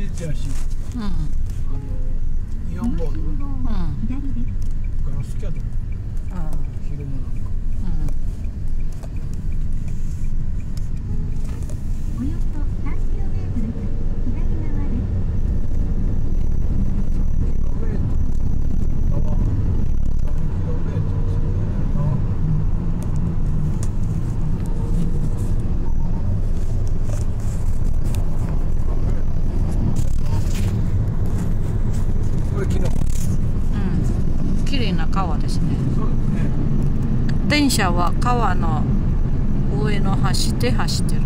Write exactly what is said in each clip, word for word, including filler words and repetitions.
日やし、 うん、 あのイオンボール、 うん、 ガラスキャド、昼間なんか。 およそさんキロメートル左側です。 綺麗な川ですね。電車は川の上の走って走ってる。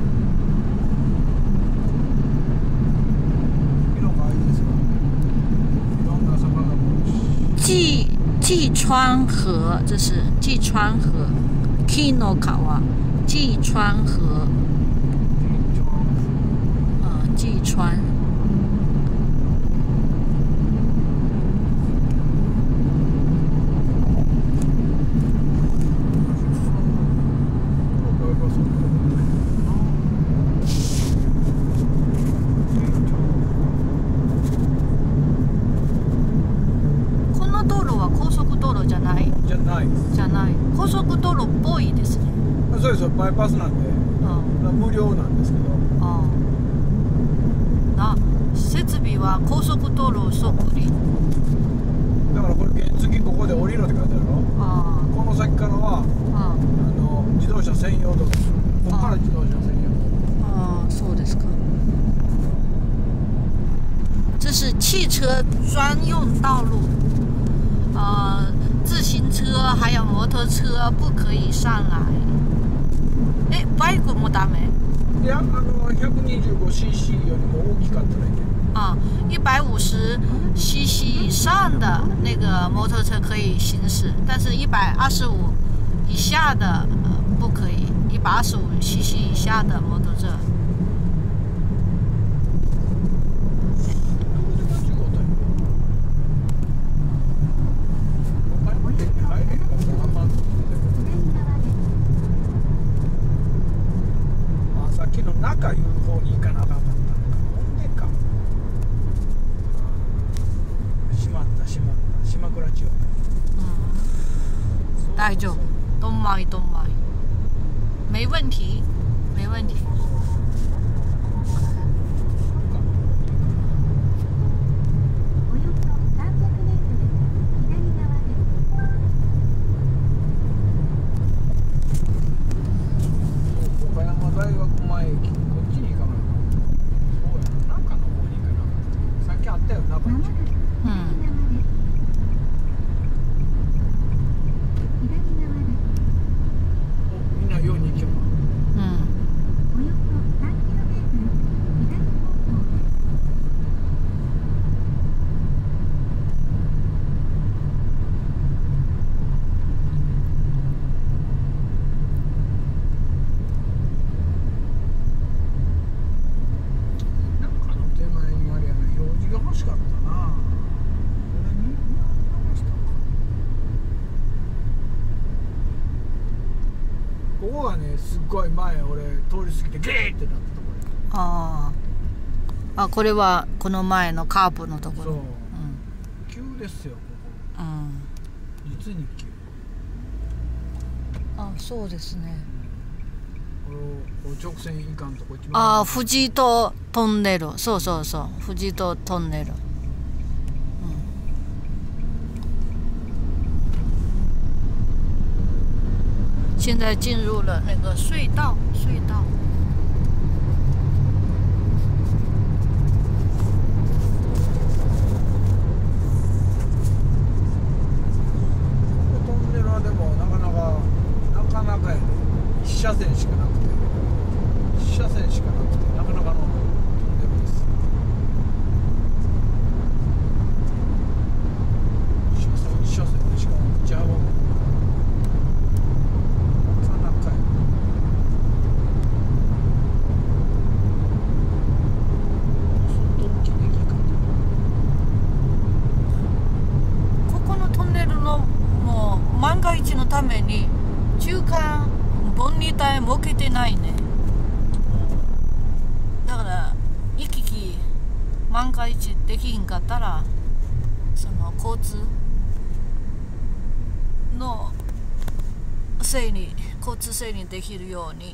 济济川河，这是济川河。木の川，济川河。啊，济川。高速道路っぽいですね。 そうですよ、バイパスなんで、うん、無料なんですけど。 ああ、設備は高速道路そっくり。 だからこれ原付ここで降りろって書いてあるの。あこの先からはああの自動車専用道路ですよ。ここから自動車専用。 ああ、そうですか。这是汽车专用道路。呃。自行车还有摩托车不可以上来。え、バイクもダメ？ いや、あの ひゃくにじゅうごシーシー よりも大きかったらいいけど。 啊，一百五十 C C 以上的那个摩托车可以行驶，但是一百二十五以下的呃不可以。一百二十五 C C 以下的摩托车。 中いう方に行かなかったんだ。ほんでか。しまったしまった島倉町。 嗯，大丈夫。都买都买，没问题，没问题。 岡山大学前駅。あったよ、中に。うん。みんなように行けば。うん。欲しかったな。ここがね、すっごい前俺通り過ぎてゲーってなったところ。 ああ、あ、これはこの前のカーブのところ。そう、うん、 急ですよここ。うん、実に急。 あ、そうですね。 これ直線いかんとこ一番。 ああ、富士とトンネル。そうそうそう、富士とトンネル。现在进入了那个隧道，隧道。 トンネルはでもなかなかなかなかやね。一車線しかなくて、一車線しかなくてなかなかのトンネルです。一車線一車線でしか道幅も。 かいちできひんかったらその交通の整理交通整理できるように。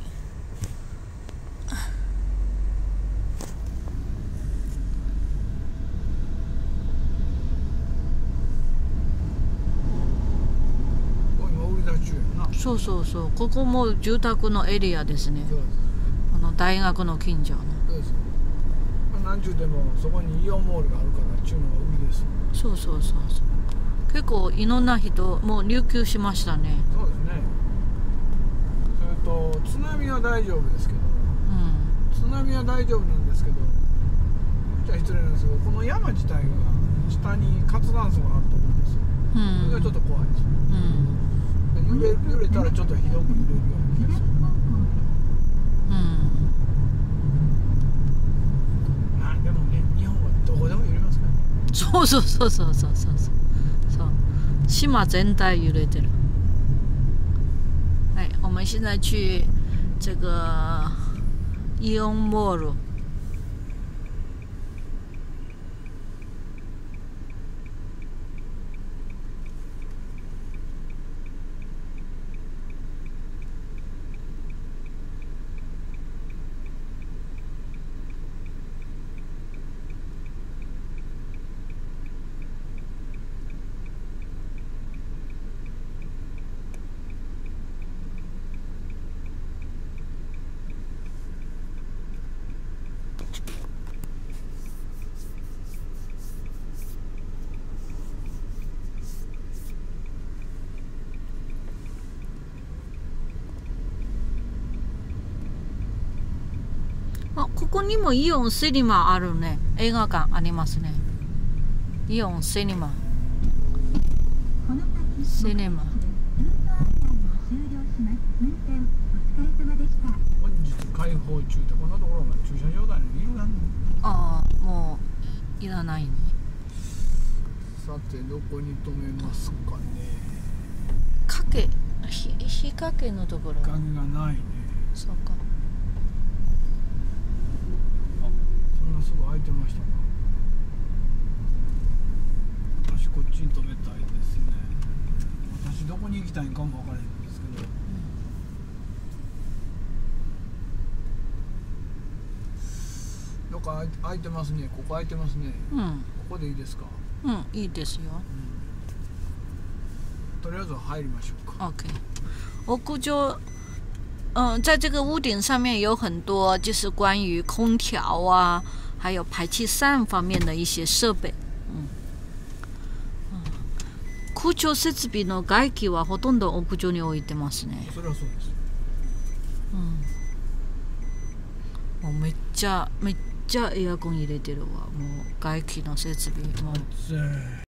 そうそうそう、ここも住宅のエリアですね。あの大学の近所の。 そうです。何十でもそこにイオンモールがあるからっていうのが売りです。 そうそうそうそう。結構いろんな人もう入居しましたね。 そうですね。それと津波は大丈夫ですけど、うん、津波は大丈夫なんですけど、じゃあ失礼なんですけど、この山自体が下に活断層があると思うんですよ。うん、それがちょっと怖いです。うん揺れ、揺れたらちょっとひどく揺れるような気がする。うん。まあでもね、日本はどこでも揺れますからね。 そうそうそうそうそうそうそう。島全体揺れてる。哎，我们现在去这个イオンモール。あ、ここにもイオンシネマあるね。映画館ありますね。イオンシネマ。シネマ。 本日開放中ってこんなところが駐車場内にいるなんの。 ああ、もういらないね。 さてどこに止めますかね。 かけ、ひ日陰のところ。 日陰がないね。 そうか。 すぐ空いてましたか。私こっちに止めたいですね。私どこに行きたいんかも分からへんんですけど、うん、どっか空いてますね。ここ空いてますね、うん、ここでいいですか。 うん、いいですよ、 うん、とりあえず入りましょうか。 OK。 屋上嗯，在这个屋顶上面有很多就是关于空调啊还有排气扇方面的一些設備、うんうん、空調設備の外気はほとんど屋上に置いてますね。 それはそうです、 うん、もうめっちゃめっちゃエアコン入れてるわ。もう外気の設備も